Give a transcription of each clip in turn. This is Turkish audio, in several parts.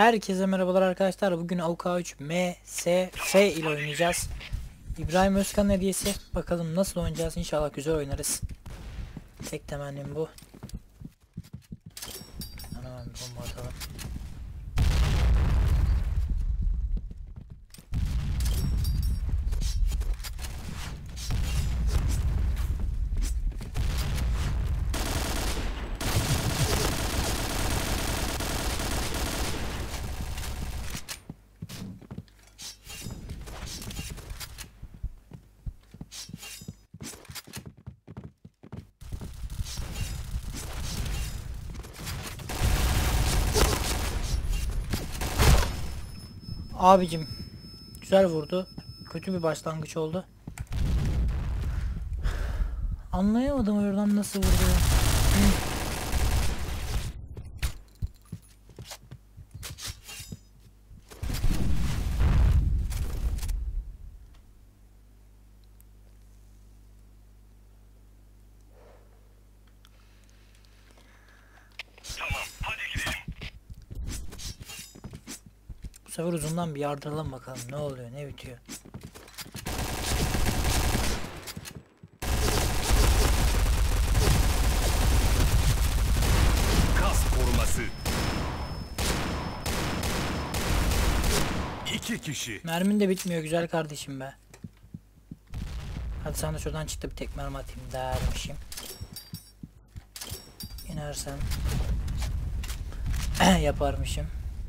Herkese merhabalar arkadaşlar. Bugün AUK3 MSF ile oynayacağız. İbrahim Özkan'ın hediyesi. Bakalım nasıl oynayacağız. İnşallah güzel oynarız. Tek temennim bu. Hemen bir bomba atalım. Abicim güzel vurdu. Kötü bir başlangıç oldu. Anlayamadım oradan nasıl vurdu. Bu sefer uzundan bir yardıralım bakalım ne oluyor ne bitiyor. Kas koruması. 2 kişi. Mermin de bitmiyor güzel kardeşim be. Hadi sana şuradan çıktı bir tek mermi atayım dermişim. İnersen yaparmışım.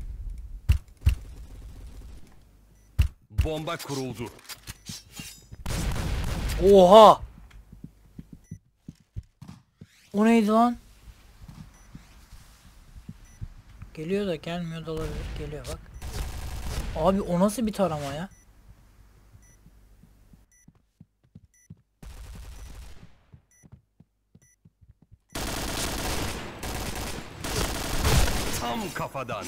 Bomba kuruldu. Oha! O neydi lan? Geliyor da gelmiyor da olabilir. Geliyor bak. Abi o nasıl bir tarama ya? Tam kafadan.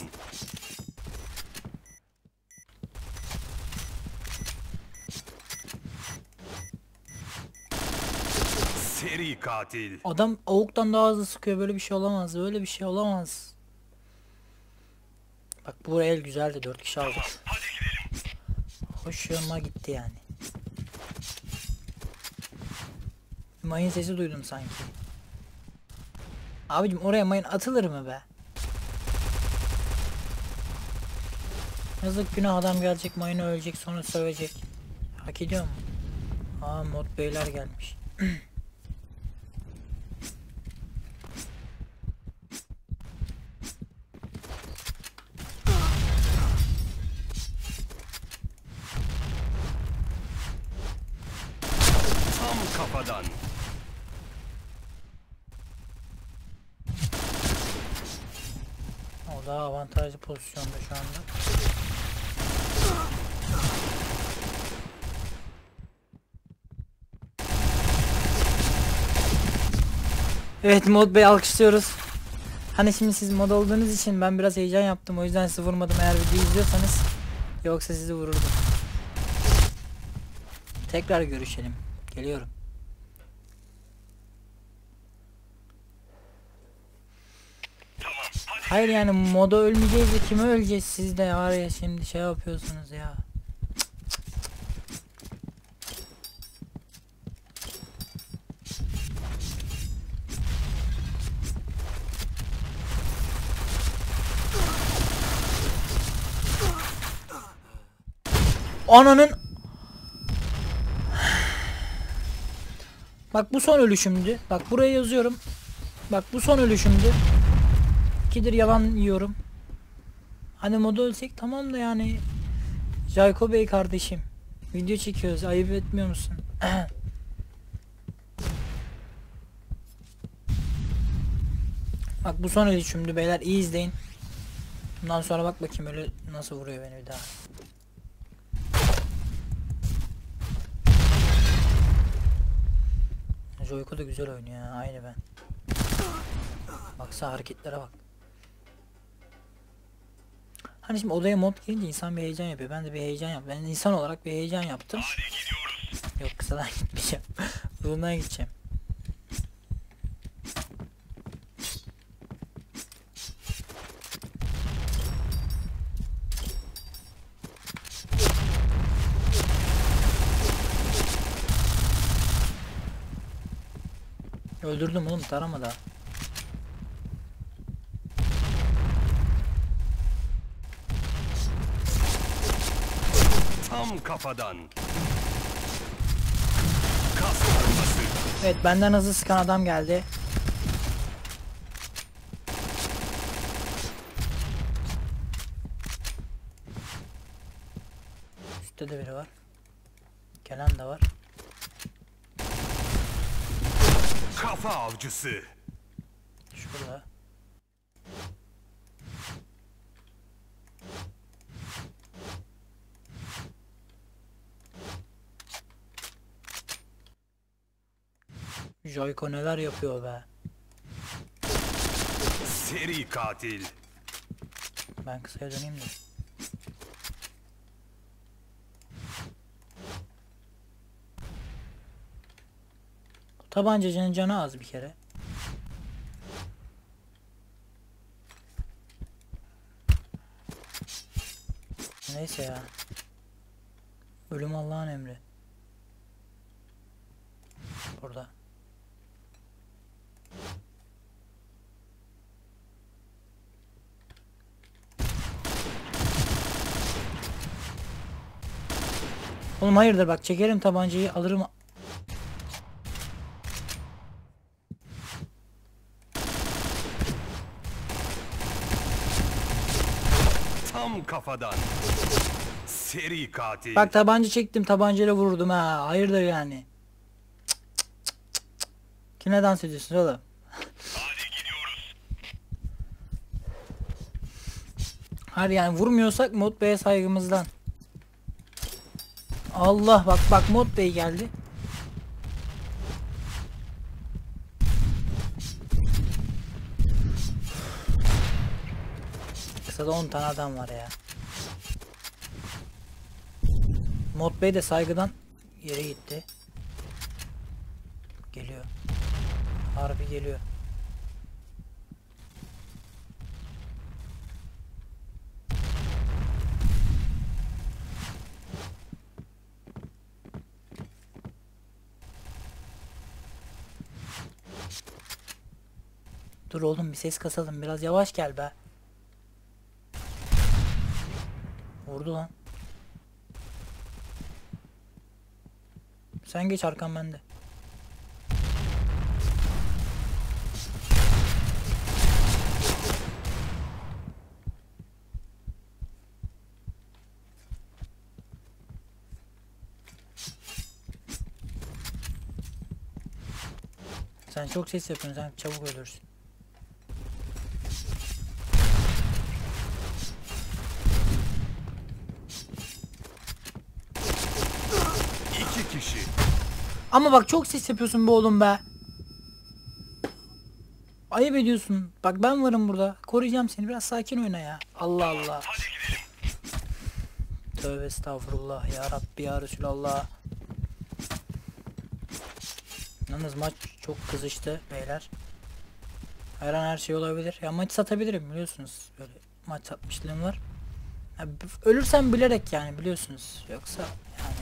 Seri katil. Adam avuktan daha hızlı sıkıyor. Böyle bir şey olamaz. Böyle bir şey olamaz. Bak bu el güzeldi. 4 kişi aldık. Hoşuma gitti yani. Mayın sesi duydum sanki. Abicim oraya mayın atılır mı be? Yazık günah adam gelecek mayını ölecek sonra sövecek. Hak ediyor mu? Aa mod beyler gelmiş. Tam kafadan. O daha avantajlı pozisyonda şu anda. Evet mod bey alkışlıyoruz. Hani şimdi siz mod olduğunuz için ben biraz heyecan yaptım. O yüzden sizi vurmadım eğer videoyu izliyorsanız. Yoksa sizi vururdum. Tekrar görüşelim. Geliyorum. Hayır yani moda ölmeyeceğiz de kime öleceğiz siz de var ya şimdi şey yapıyorsunuz ya. Ananın. Bak bu son ölüşümdü. Bak buraya yazıyorum. Bak bu son ölüşümdü. 2'dir yalan yiyorum. Hani moda ölsek tamam da yani. Jayko Bey kardeşim. Video çekiyoruz. Ayıp etmiyor musun? Bak bu son ölüşümdü beyler. İyi izleyin. Bundan sonra bak bakayım öyle nasıl vuruyor beni bir daha. Joyko da güzel oynuyor ya. Aynı ben. Baksa hareketlere bak. Hani şimdi odaya mod girince insan bir heyecan yapıyor. Ben de bir heyecan yaptım. Ben insan olarak bir heyecan yaptım. Yok kısadan gitmeyeceğim. Uzundan gideceğim. Öldürdüm oğlum, tarama daha. Tam kafadan. Kas bombası. Evet, benden hızlı sıkan adam geldi. Üstte de biri var. Gelen de var. Kafa avcısı. Şurada. Joyko neler yapıyor be. Seri katil. Ben kısaya döneyim de. Tabancacının canı az bir kere. Neyse ya. Ölüm Allah'ın emri. Burada. Oğlum hayırdır, bak çekerim tabancayı, alırım. Tam kafadan. Seri katil. Bak tabanca çektim, tabancayla vururdum ha. Hayırdır yani. Cık cık cık cık cık. Kime dans ediyorsun oğlum? Hadi gidiyoruz. Hadi yani vurmuyorsak Mod Bey'e saygımızdan. Allah, bak bak Mod Bey geldi. Kısada 10 tane adam var ya. Mod Bey de saygıdan yere gitti. Geliyor. Harbi geliyor. Dur oğlum, bir ses kasalım, biraz yavaş gel be. Vurdu lan. Sen geç, arkam bende. Sen çok ses yapıyorsun, sen çabuk ölürsün. İki kişi. Ama bak çok ses yapıyorsun be oğlum be. Ayıp ediyorsun. Bak ben varım burada. Koruyacağım seni. Biraz sakin oyna ya. Allah Allah. Hadi gidelim. Tövbe estağfurullah. Ya Rabbi ya Resulallah. Yalnız maç çok kızıştı beyler. Her an her şey olabilir. Ya maç satabilirim biliyorsunuz. Böyle maç satmışlığım var. Ya, ölürsem bilerek yani, biliyorsunuz. Yoksa yani.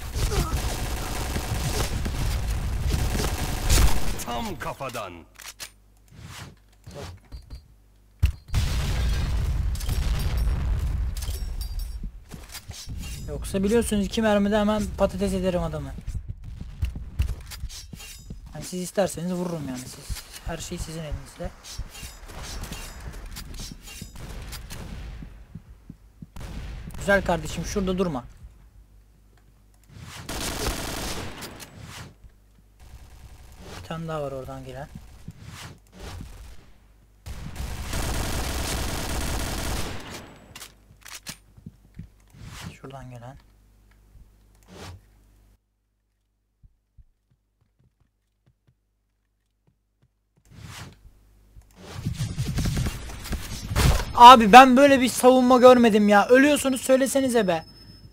Tam kafadan. Yoksa biliyorsunuz 2 mermide hemen patates ederim adamı. Yani siz isterseniz vururum yani, siz. Her şey sizin elinizde. Güzel kardeşim, şurada durma. Bir tane daha var oradan gelen. Şuradan gelen. Abi ben böyle bir savunma görmedim ya. Ölüyorsunuz, söylesenize be.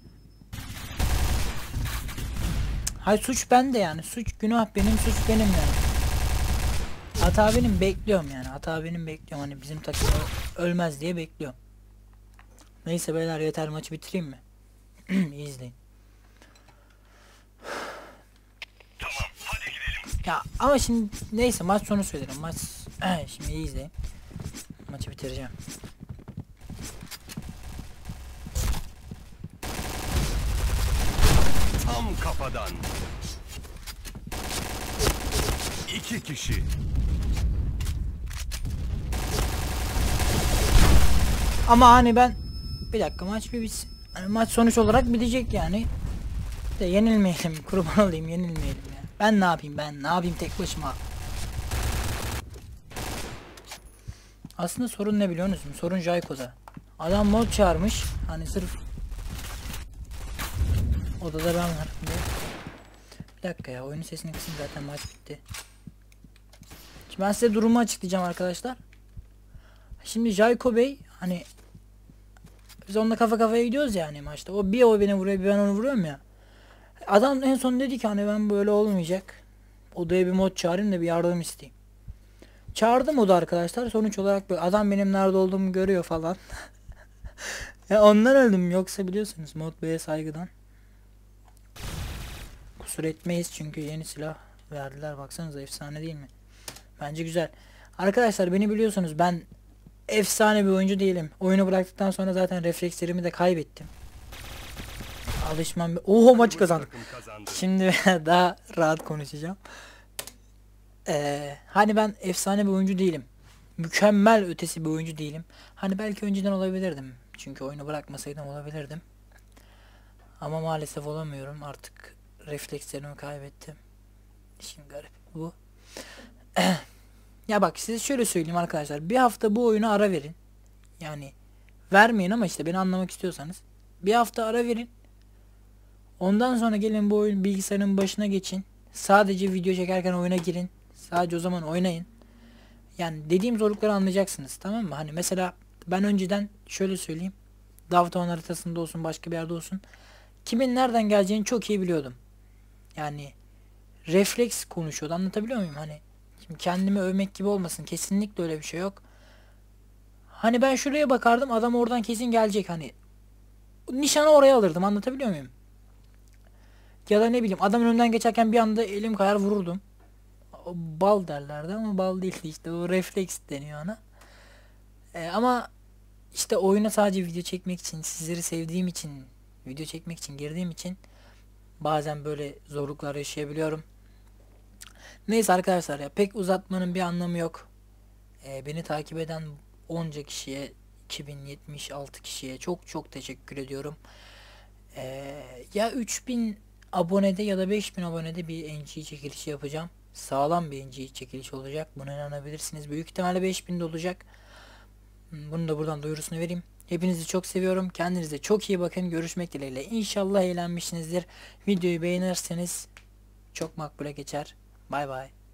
Hay suç bende yani. Suç günah benim, suç benim yani. Hata benim, bekliyorum yani. Hata benim, bekliyorum. Hani bizim takım ölmez diye bekliyorum. Neyse beyler, yeter, maçı bitireyim mi? İyi izleyin. Tamam, hadi gidelim. Ya ama şimdi neyse maç sonu söylerim. Maç şimdi iyi izleyin. Maçı bitireceğim. Tam kafadan. 2 kişi. Ama hani ben bir dakika maç bir bitsin. Hani maç sonuç olarak bitecek yani. De yenilmeyelim. Kurban olayım yenilmeyelim ya. Ben ne yapayım tek başıma. Aslında sorun ne biliyor musun? Sorun Jayco'da. Adam mod çağırmış. Hani sırf odada ben varım diye. Bir dakika ya oyunun sesini kısın zaten maç bitti. Şimdi ben size durumu açıklayacağım arkadaşlar. Şimdi Jayco Bey hani biz onunla kafa kafaya gidiyoruz ya hani maçta. O beni vuruyor bir ben onu vuruyorum ya. Adam en son dedi ki hani ben böyle olmayacak. Odaya bir mod çağırayım da bir yardım isteyeyim. Çağırdım oda arkadaşlar. Sonuç olarak böyle adam benim nerede olduğumu görüyor falan. Ya ondan öldüm yoksa biliyorsunuz mod B'ye saygıdan. Kusur etmeyiz çünkü yeni silah verdiler. Baksanıza efsane değil mi? Bence güzel. Arkadaşlar beni biliyorsunuz ben efsane bir oyuncu değilim. Oyunu bıraktıktan sonra zaten reflekslerimi de kaybettim. Alışmam. Oho maçı kazandık. Şimdi daha rahat konuşacağım. Hani ben efsane bir oyuncu değilim. Mükemmel ötesi bir oyuncu değilim. Hani belki önceden olabilirdim. Çünkü oyunu bırakmasaydım olabilirdim. Ama maalesef olamıyorum. Artık reflekslerimi kaybettim. İşin garip bu. Ya bak size şöyle söyleyeyim arkadaşlar. Bir hafta bu oyuna ara verin. Yani vermeyin ama işte beni anlamak istiyorsanız. Bir hafta ara verin. Ondan sonra gelin bu oyun bilgisayarın başına geçin. Sadece video çekerken oyuna girin. Sadece o zaman oynayın. Yani dediğim zorlukları anlayacaksınız tamam mı? Hani mesela ben önceden şöyle söyleyeyim. Davtoğan haritasında olsun başka bir yerde olsun. Kimin nereden geleceğini çok iyi biliyordum. Yani refleks konuşuyordu anlatabiliyor muyum? Hani şimdi kendimi övmek gibi olmasın. Kesinlikle öyle bir şey yok. Hani ben şuraya bakardım adam oradan kesin gelecek hani. Nişanı oraya alırdım anlatabiliyor muyum? Ya da ne bileyim adamın önünden geçerken bir anda elim kayar vururdum. O bal derlerdi ama bal değildi işte o refleks deniyor ona. Ama işte oyuna sadece video çekmek için sizleri sevdiğim için video çekmek için girdiğim için bazen böyle zorluklar yaşayabiliyorum. Neyse arkadaşlar ya pek uzatmanın bir anlamı yok. Beni takip eden onca kişiye 2076 kişiye çok çok teşekkür ediyorum. Ya 3000 abonede ya da 5000 abonede bir NG çekilişi yapacağım. Sağlam bir NG çekilişi olacak. Buna inanabilirsiniz. Büyük ihtimalle 5000'de olacak. Bunu da buradan duyurusunu vereyim. Hepinizi çok seviyorum. Kendinize çok iyi bakın. Görüşmek dileğiyle. İnşallah eğlenmişsinizdir. Videoyu beğenirseniz çok makbule geçer. Bay bay.